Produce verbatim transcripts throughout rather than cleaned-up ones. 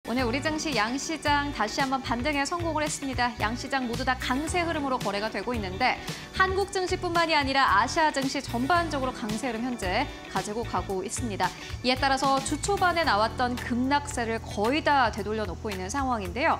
오늘 우리 증시 양시장 다시 한번 반등에 성공을 했습니다. 양시장 모두 다 강세 흐름으로 거래가 되고 있는데 한국 증시뿐만이 아니라 아시아 증시 전반적으로 강세 흐름 현재 가지고 가고 있습니다. 이에 따라서 주 초반에 나왔던 급락세를 거의 다 되돌려 놓고 있는 상황인데요.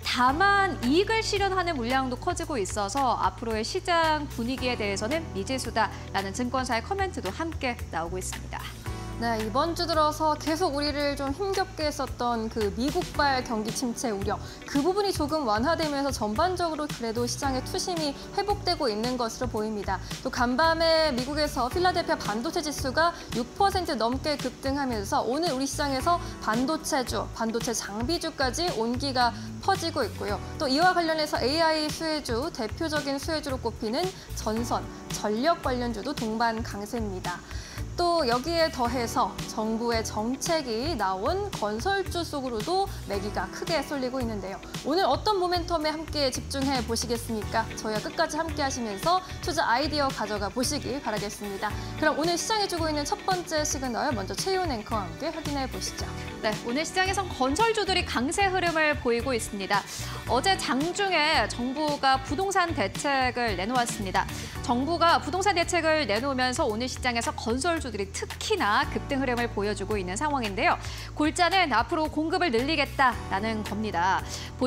다만 이익을 실현하는 물량도 커지고 있어서 앞으로의 시장 분위기에 대해서는 미지수다라는 증권사의 코멘트도 함께 나오고 있습니다. 네, 이번 주 들어서 계속 우리를 좀 힘겹게 했었던 그 미국발 경기 침체 우려, 그 부분이 조금 완화되면서 전반적으로 그래도 시장의 투심이 회복되고 있는 것으로 보입니다. 또 간밤에 미국에서 필라델피아 반도체 지수가 육 퍼센트 넘게 급등하면서 오늘 우리 시장에서 반도체주, 반도체 장비주까지 온기가 퍼지고 있고요. 또 이와 관련해서 에이아이 수혜주, 대표적인 수혜주로 꼽히는 전선, 전력 관련주도 동반 강세입니다. 또 여기에 더해서 정부의 정책이 나온 건설주 속으로도 매기가 크게 쏠리고 있는데요. 오늘 어떤 모멘텀에 함께 집중해 보시겠습니까? 저희와 끝까지 함께 하시면서 투자 아이디어 가져가 보시길 바라겠습니다. 그럼 오늘 시장에 주고 있는 첫 번째 시그널 먼저 최윤 앵커와 함께 확인해 보시죠. 네, 오늘 시장에선 건설주들이 강세 흐름을 보이고 있습니다. 어제 장중에 정부가 부동산 대책을 내놓았습니다. 정부가 부동산 대책을 내놓으면서 오늘 시장에서 건설주들이 특히나 급등 흐름을 보여주고 있는 상황인데요. 골자는 앞으로 공급을 늘리겠다라는 겁니다.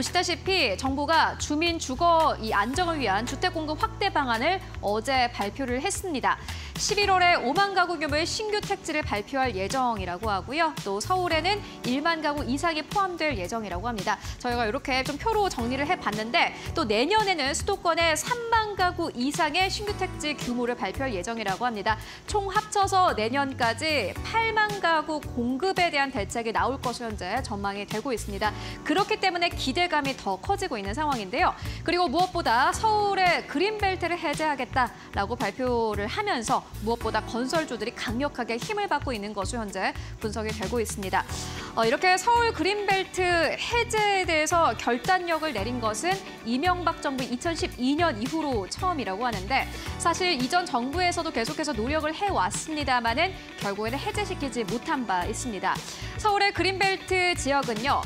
보시다시피 정부가 주민 주거 이 안정을 위한 주택 공급 확대 방안을 어제 발표를 했습니다. 십일월에 오만 가구 규모의 신규 택지를 발표할 예정이라고 하고요. 또 서울에는 일만 가구 이상이 포함될 예정이라고 합니다. 저희가 이렇게 좀 표로 정리를 해봤는데 또 내년에는 수도권에 삼만 가구 이상의 신규 택지 규모를 발표할 예정이라고 합니다. 총 합쳐서 내년까지 팔만 가구 공급에 대한 대책이 나올 것으로 현재 전망이 되고 있습니다. 그렇기 때문에 기대감이 더 커지고 있는 상황인데요. 그리고 무엇보다 서울의 그린벨트를 해제하겠다라고 발표를 하면서 무엇보다 건설주들이 강력하게 힘을 받고 있는 것으로 현재 분석이 되고 있습니다. 어, 이렇게 서울 그린벨트 해제에 대해서 결단력을 내린 것은 이명박 정부 이천십이 년 이후로 처음이라고 하는데 사실 이전 정부에서도 계속해서 노력을 해왔습니다마는 결국에는 해제시키지 못한 바 있습니다. 서울의 그린벨트 지역은요,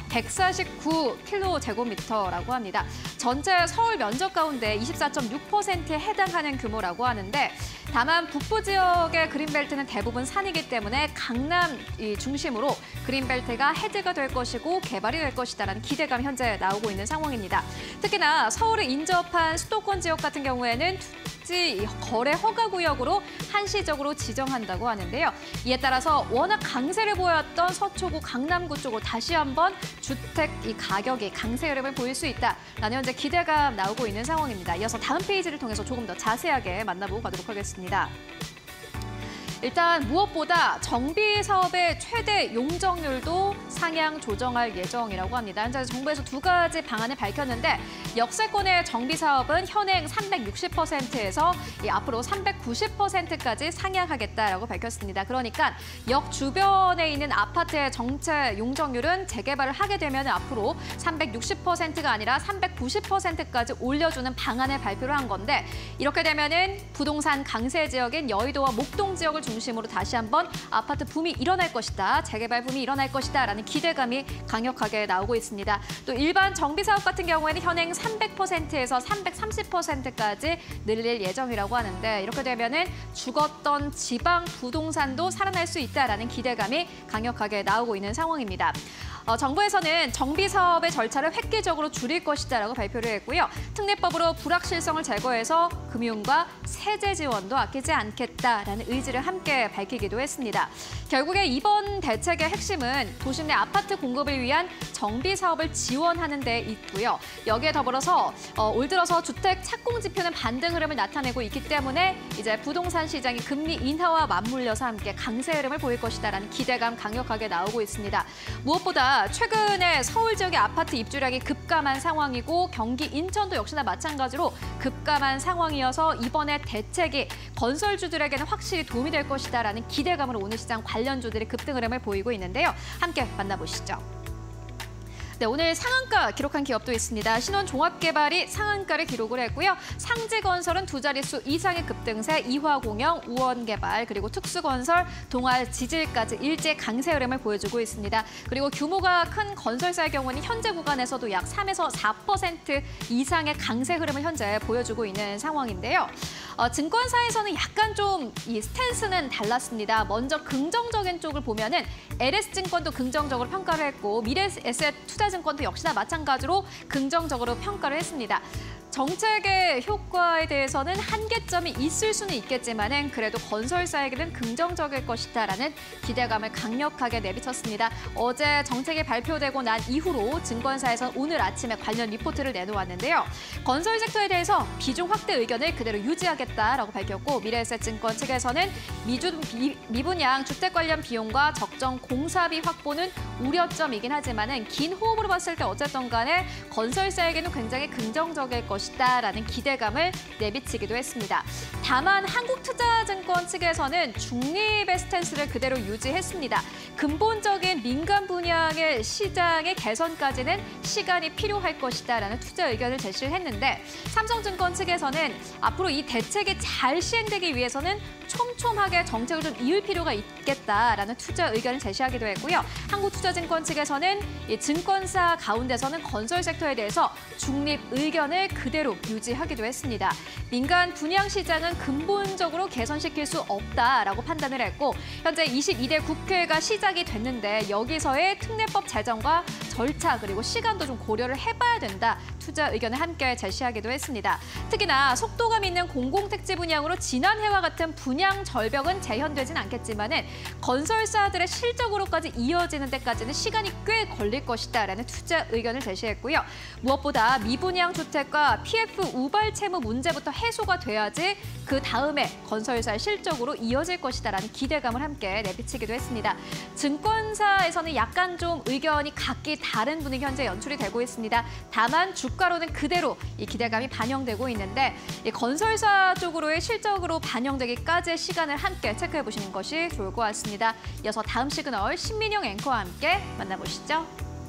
백사십구 킬로제곱미터라고 합니다. 전체 서울 면적 가운데 이십사 점 육 퍼센트에 해당하는 규모라고 하는데 다만 북부 지역의 그린벨트는 대부분 산이기 때문에 강남 중심으로 그린벨트가 해제가 될 것이고 개발이 될 것이다라는 기대감이 현재 나오고 있는 상황입니다. 특히나 서울을 인접한 수도권 지역 같은 경우에는 투지 거래 허가 구역으로 한시적으로 지정한다고 하는데요. 이에 따라서 워낙 강세를 보였던 서초구 강남구 쪽으로 다시 한번 주택 이 가격이 강세 흐름을 보일 수 있다라는 현재 기대감 나오고 있는 상황입니다. 이어서 다음 페이지를 통해서 조금 더 자세하게 만나보고 가도록 하겠습니다. 일단 무엇보다 정비 사업의 최대 용적률도 상향 조정할 예정이라고 합니다. 현재 정부에서 두 가지 방안을 밝혔는데 역세권의 정비 사업은 현행 삼백육십 퍼센트에서 앞으로 삼백구십 퍼센트까지 상향하겠다라고 밝혔습니다. 그러니까 역 주변에 있는 아파트의 전체 용적률은 재개발을 하게 되면 앞으로 삼백육십 퍼센트가 아니라 삼백구십 퍼센트까지 올려주는 방안을 발표를 한 건데 이렇게 되면은 부동산 강세 지역인 여의도와 목동 지역을 중심으로 다시 한번 아파트 붐이 일어날 것이다, 재개발 붐이 일어날 것이다라는 기대감이 강력하게 나오고 있습니다. 또 일반 정비 사업 같은 경우에는 현행 삼백 퍼센트에서 삼백삼십 퍼센트까지 늘릴 예정이라고 하는데 이렇게 되면은 죽었던 지방 부동산도 살아날 수 있다라는 기대감이 강력하게 나오고 있는 상황입니다. 어, 정부에서는 정비 사업의 절차를 획기적으로 줄일 것이다라고 발표를 했고요. 특례법으로 불확실성을 제거해서 금융과 세제 지원도 아끼지 않겠다라는 의지를 함께 밝히기도 했습니다. 결국에 이번 대책의 핵심은 도심 내 아파트 공급을 위한 정비 사업을 지원하는 데 있고요. 여기에 더불어서 어, 올 들어서 주택 착공 지표는 반등 흐름을 나타내고 있기 때문에 이제 부동산 시장이 금리 인하와 맞물려서 함께 강세 흐름을 보일 것이다라는 기대감 강력하게 나오고 있습니다. 무엇보다 최근에 서울 지역의 아파트 입주량이 급감한 상황이고 경기 인천도 역시나 마찬가지로 급감한 상황이어서 이번에 대책이 건설주들에게는 확실히 도움이 될 것이다라는 기대감으로 오늘 시장 관련주들이 급등 흐름을 보이고 있는데요. 함께 만나보시죠. 네, 오늘 상한가 기록한 기업도 있습니다. 신원종합개발이 상한가를 기록을 했고요. 상지건설은 두 자릿수 이상의 급등세, 이화공영, 우원개발, 그리고 특수건설, 동아지질까지 일제 강세 흐름을 보여주고 있습니다. 그리고 규모가 큰 건설사의 경우는 현재 구간에서도 약 삼에서 사 퍼센트 이상의 강세 흐름을 현재 보여주고 있는 상황인데요. 어, 증권사에서는 약간 좀 이 스탠스는 달랐습니다. 먼저 긍정적인 쪽을 보면은 엘에스증권도 긍정적으로 평가를 했고 미래에셋투자증권도 역시나 마찬가지로 긍정적으로 평가를 했습니다. 정책의 효과에 대해서는 한계점이 있을 수는 있겠지만은 그래도 건설사에게는 긍정적일 것이다라는 기대감을 강력하게 내비쳤습니다. 어제 정책이 발표되고 난 이후로 증권사에서 오늘 아침에 관련 리포트를 내놓았는데요. 건설 섹터에 대해서 비중 확대 의견을 그대로 유지하겠다라고 밝혔고 미래에셋증권 측에서는 미주, 미, 미분양 주택 관련 비용과 적정 공사비 확보는 우려점이긴 하지만은 긴 호흡으로 봤을 때 어쨌든 간에 건설사에게는 굉장히 긍정적일 것이다. 라는 기대감을 내비치기도 했습니다. 다만 한국투자증권 측에서는 중립의 스탠스를 그대로 유지했습니다. 근본적인 민간 분양의 시장의 개선까지는 시간이 필요할 것이다라는 투자 의견을 제시를 했는데 삼성증권 측에서는 앞으로 이 대책이 잘 시행되기 위해서는 촘촘하게 정책을 좀 이을 필요가 있겠다라는 투자 의견을 제시하기도 했고요. 한국투자증권 측에서는 이 증권사 가운데서는 건설 sek터에 대해서 중립 의견을 그대로 유지하기도 했습니다. 민간 분양 시장은 근본적으로 개선시킬 수 없다라고 판단을 했고 현재 이십이 대 국회가 시작이 됐는데 여기서의 특례법 제정과 절차 그리고 시간도 좀 고려를 해봐야 된다. 투자 의견을 함께 제시하기도 했습니다. 특히나 속도감 있는 공공택지 분양으로 지난해와 같은 분양 절벽은 재현되진 않겠지만은 건설사들의 실적으로까지 이어지는 데까지는 시간이 꽤 걸릴 것이다라는 투자 의견을 제시했고요. 무엇보다 미분양 주택과 피에프 우발 채무 문제부터 해소가 돼야지 그 다음에 건설사의 실적으로 이어질 것이다라는 기대감을 함께 내비치기도 했습니다. 증권사에서는 약간 좀 의견이 각기 다른 분위기 현재 연출이 되고 있습니다. 다만 주가로는 그대로 이 기대감이 반영되고 있는데 이 건설사 쪽으로의 실적으로 반영되기까지의 시간을 함께 체크해 보시는 것이 좋을 것 같습니다. 이어서 다음 시그널 신민영 앵커와 함께 만나보시죠.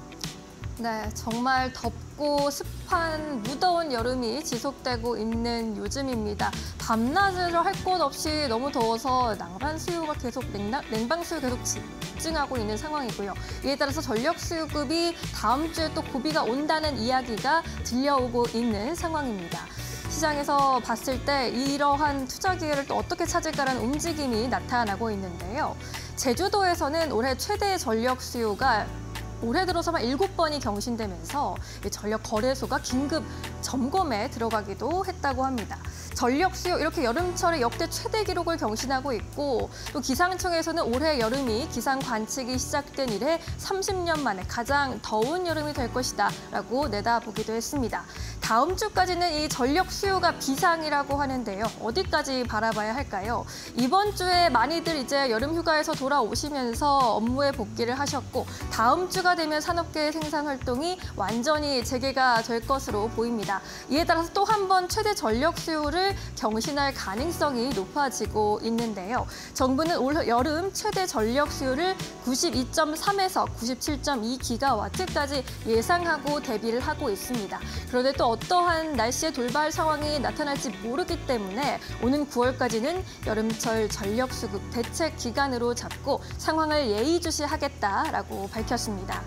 네, 정말 덥고 습한 무더운 여름이 지속되고 있는 요즘입니다. 밤낮으로 할 것 없이 너무 더워서 난방 수요가 계속 냉방, 냉방 수요 계속 집중하고 있는 상황이고요. 이에 따라서 전력 수요급이 다음 주에 또 고비가 온다는 이야기가 들려오고 있는 상황입니다. 시장에서 봤을 때 이러한 투자 기회를 또 어떻게 찾을까라는 움직임이 나타나고 있는데요. 제주도에서는 올해 최대 전력 수요가 올해 들어서만 일곱 번이 경신되면서 전력 거래소가 긴급 점검에 들어가기도 했다고 합니다. 전력 수요 이렇게 여름철에 역대 최대 기록을 경신하고 있고 또 기상청에서는 올해 여름이 기상 관측이 시작된 이래 삼십 년 만에 가장 더운 여름이 될 것이다라고 내다보기도 했습니다. 다음 주까지는 이 전력 수요가 비상이라고 하는데요. 어디까지 바라봐야 할까요? 이번 주에 많이들 이제 여름 휴가에서 돌아오시면서 업무에 복귀를 하셨고 다음 주가 되면 산업계의 생산 활동이 완전히 재개가 될 것으로 보입니다. 이에 따라서 또 한 번 최대 전력 수요를 경신할 가능성이 높아지고 있는데요. 정부는 올 여름 최대 전력 수요를 구십이 점 삼에서 구십칠 점 이 기가와트까지 예상하고 대비를 하고 있습니다. 그런데 또 어떠한 날씨의 돌발 상황이 나타날지 모르기 때문에 오는 구월까지는 여름철 전력 수급 대책 기간으로 잡고 상황을 예의주시하겠다라고 밝혔습니다.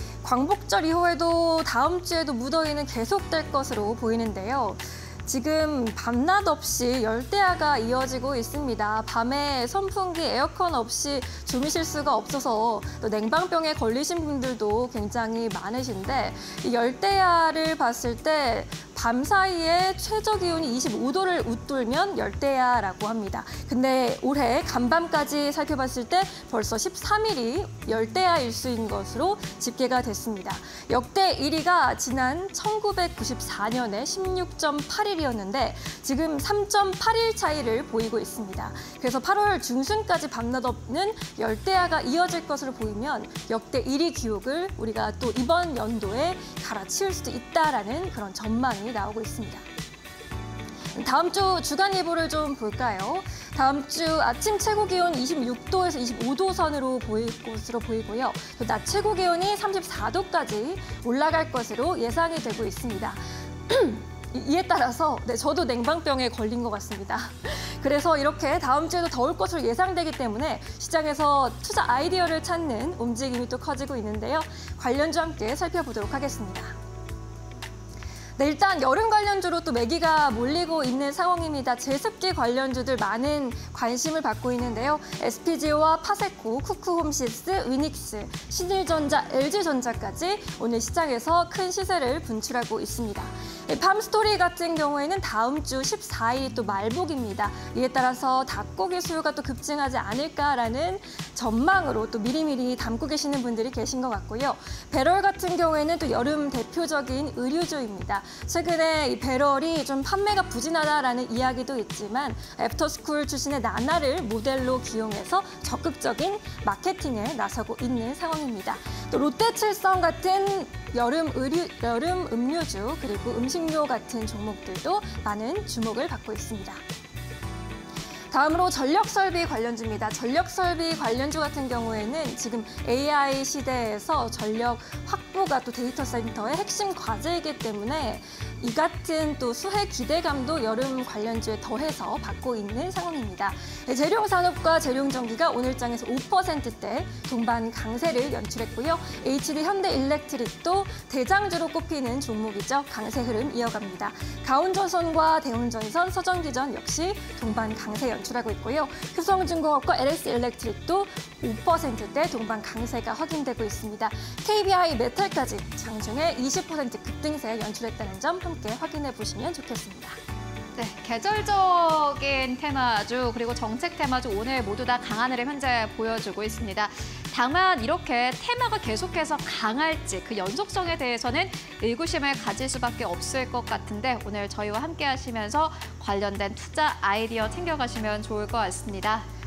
광복절 이후에도 다음 주에도 무더위는 계속될 것으로 보이는데요. 지금 밤낮 없이 열대야가 이어지고 있습니다. 밤에 선풍기, 에어컨 없이 주무실 수가 없어서 또 냉방병에 걸리신 분들도 굉장히 많으신데 이 열대야를 봤을 때 밤 사이에 최저 기온이 이십오 도를 웃돌면 열대야라고 합니다. 근데 올해 간밤까지 살펴봤을 때 벌써 십삼 일이 열대야 일수인 것으로 집계가 됐습니다. 역대 일 위가 지난 천구백구십사 년에 십육 점 팔 일이었는데 지금 삼 점 팔 일 차이를 보이고 있습니다. 그래서 팔월 중순까지 밤낮 없는 열대야가 이어질 것으로 보이면 역대 일 위 기록을 우리가 또 이번 연도에 갈아치울 수도 있다라는 그런 전망이 나오고 있습니다. 다음 주 주간 예보를 좀 볼까요? 다음 주 아침 최고 기온 이십육 도에서 이십오 도 선으로 보일 것으로 보이고요. 또 낮 최고 기온이 삼십사 도까지 올라갈 것으로 예상이 되고 있습니다. 이에 따라서 네, 저도 냉방병에 걸린 것 같습니다. 그래서 이렇게 다음 주에도 더울 것으로 예상되기 때문에 시장에서 투자 아이디어를 찾는 움직임이 또 커지고 있는데요. 관련주 함께 살펴보도록 하겠습니다. 네, 일단 여름 관련주로 또 매기가 몰리고 있는 상황입니다. 제습기 관련주들 많은 관심을 받고 있는데요. 에스피지오와 파세코, 쿠쿠홈시스, 위닉스, 신일전자, 엘지전자까지 오늘 시장에서 큰 시세를 분출하고 있습니다. 팜스토리 같은 경우에는 다음 주 십사 일이 또 말복입니다. 이에 따라서 닭고기 수요가 또 급증하지 않을까라는 전망으로 또 미리미리 담고 계시는 분들이 계신 것 같고요. 배럴 같은 경우에는 또 여름 대표적인 의류주입니다. 최근에 이 배럴이 좀 판매가 부진하다라는 이야기도 있지만 애프터스쿨 출신의 나나를 모델로 기용해서 적극적인 마케팅에 나서고 있는 상황입니다. 또 롯데칠성 같은 여름 의류, 여름 음료주 그리고 음식료 같은 종목들도 많은 주목을 받고 있습니다. 다음으로 전력설비 관련주입니다. 전력설비 관련주 같은 경우에는 지금 에이아이 시대에서 전력 확보가 또 데이터 센터의 핵심 과제이기 때문에 이 같은 또 수혜 기대감도 여름 관련주에 더해서 받고 있는 상황입니다. 재룡산업과 재룡전기가 오늘장에서 오 퍼센트대 동반 강세를 연출했고요. 에이치디 현대일렉트릭도 대장주로 꼽히는 종목이죠. 강세 흐름 이어갑니다. 가온전선과 대운전선, 서전기전 역시 동반 강세 연출하고 있고요. 효성중공업과 엘에스일렉트릭도 오 퍼센트대 동반 강세가 확인되고 있습니다. 케이비아이 메탈까지 장중에 이십 퍼센트 급등세 연출했다는 점 함께 확인해 보시면 좋겠습니다. 네, 계절적인 테마주 그리고 정책 테마주 오늘 모두 다 강한 흐름 현재 보여주고 있습니다. 다만 이렇게 테마가 계속해서 강할지 그 연속성에 대해서는 의구심을 가질 수밖에 없을 것 같은데 오늘 저희와 함께 하시면서 관련된 투자 아이디어 챙겨가시면 좋을 것 같습니다.